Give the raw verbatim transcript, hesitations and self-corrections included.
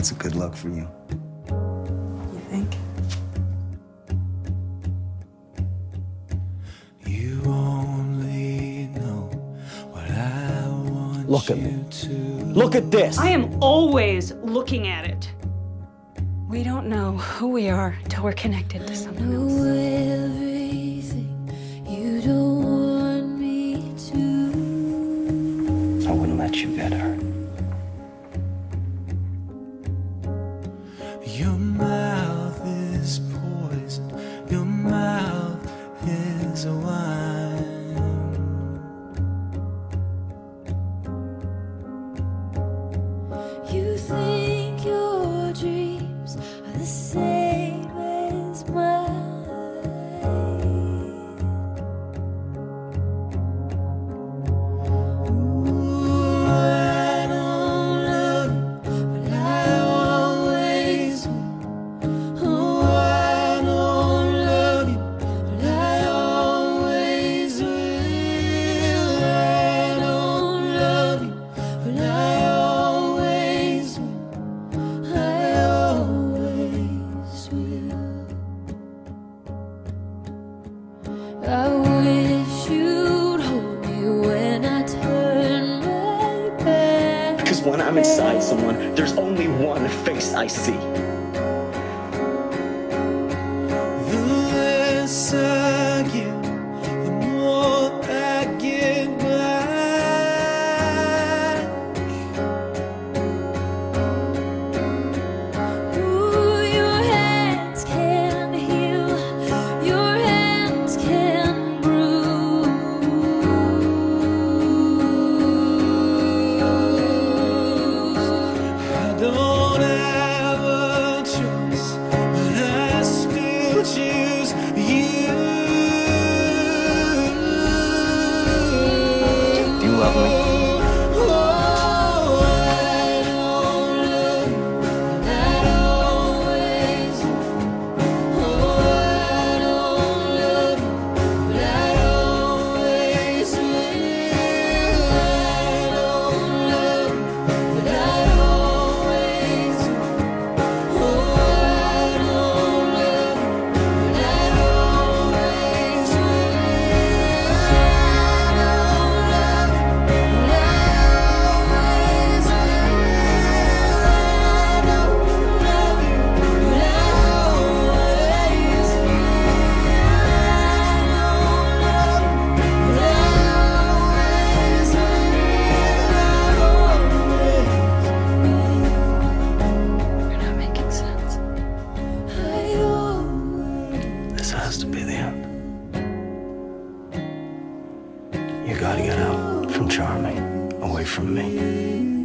That's a good look for you. You think? You only know what I want. Look at me. Look at this. I am always looking at it. We don't know who we are till we're connected to someone else. Everything you don't want me to. I wouldn't let you get hurt. Your mouth is poison. Your mouth is a wine. You think your dreams are the same as mine. Ooh, I don't love you, but I always will. Oh, I don't love you, but I always will. I don't love you, but I always will. I always will. I wish you'd hold me when I turn my back. Because when I'm inside someone, there's only one face I see. The less I give, the more I get back. Ooh, your hands can heal, your hands can bruise. I don't have a choice, but I still choose you. Do you love me? Oh, I don't love you, but I always will. Oh, I don't love you, but I always will. I don't love you, but I always will. Oh, I don't love you, but I always will. I don't love you, but I always will. I don't love you, but I always will. You're not making sense. I always. This has to be the end. You gotta get out from Charming, away from me.